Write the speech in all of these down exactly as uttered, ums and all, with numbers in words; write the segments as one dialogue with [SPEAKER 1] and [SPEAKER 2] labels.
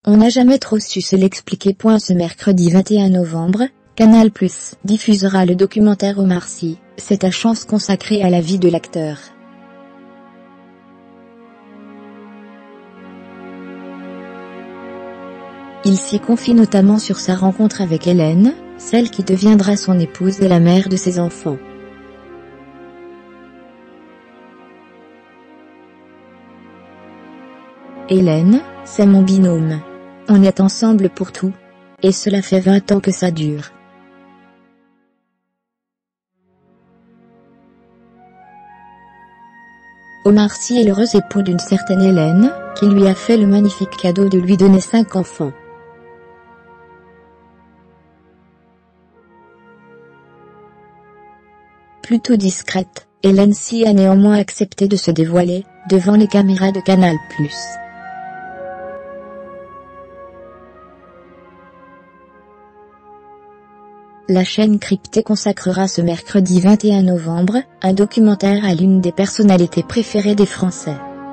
[SPEAKER 1] On n'a jamais trop su se l'expliquer. Ce mercredi vingt et un novembre, Canal plus diffusera le documentaire Omar Sy, c'est ta chance consacré à la vie de l'acteur. Il s'y confie notamment sur sa rencontre avec Hélène, celle qui deviendra son épouse et la mère de ses enfants. Hélène, c'est mon binôme. On est ensemble pour tout. Et cela fait vingt ans que ça dure. Omar Sy est l'heureux époux d'une certaine Hélène, qui lui a fait le magnifique cadeau de lui donner cinq enfants. Plutôt discrète, Hélène Sy a néanmoins accepté de se dévoiler, devant les caméras de Canal plus. La chaîne cryptée consacrera ce mercredi vingt et un novembre, un documentaire à l'une des personnalités préférées des Français.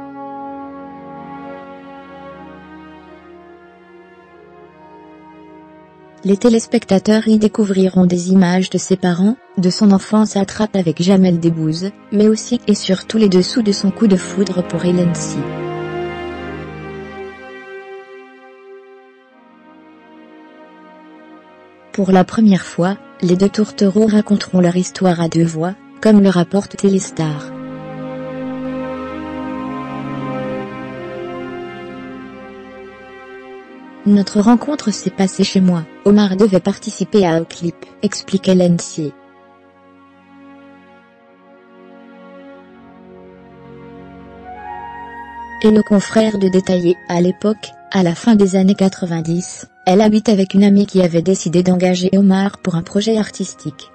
[SPEAKER 1] Les téléspectateurs y découvriront des images de ses parents, de son enfance à Trappes avec Jamel Debbouze, mais aussi et surtout les dessous de son coup de foudre pour Hélène Sy. Pour la première fois, les deux tourtereaux raconteront leur histoire à deux voix, comme le rapporte Téléstar. Notre rencontre s'est passée chez moi, Omar devait participer à un clip, explique Hélène Sy. Et le confrère de détailler, à l'époque, à la fin des années quatre-vingt-dix, elle habite avec une amie qui avait décidé d'engager Omar pour un projet artistique.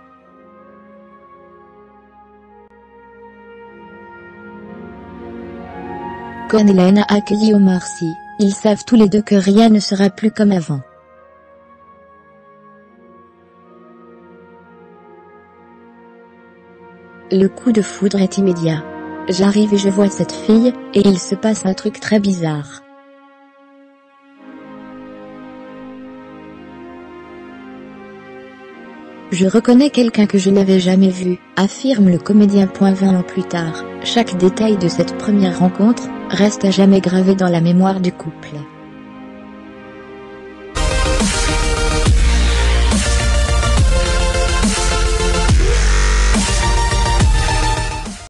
[SPEAKER 1] Quand Hélène a accueilli Omar Sy, ils savent tous les deux que rien ne sera plus comme avant. Le coup de foudre est immédiat. J'arrive et je vois cette fille, et il se passe un truc très bizarre. Je reconnais quelqu'un que je n'avais jamais vu, affirme le comédien. vingt ans plus tard, chaque détail de cette première rencontre reste à jamais gravé dans la mémoire du couple.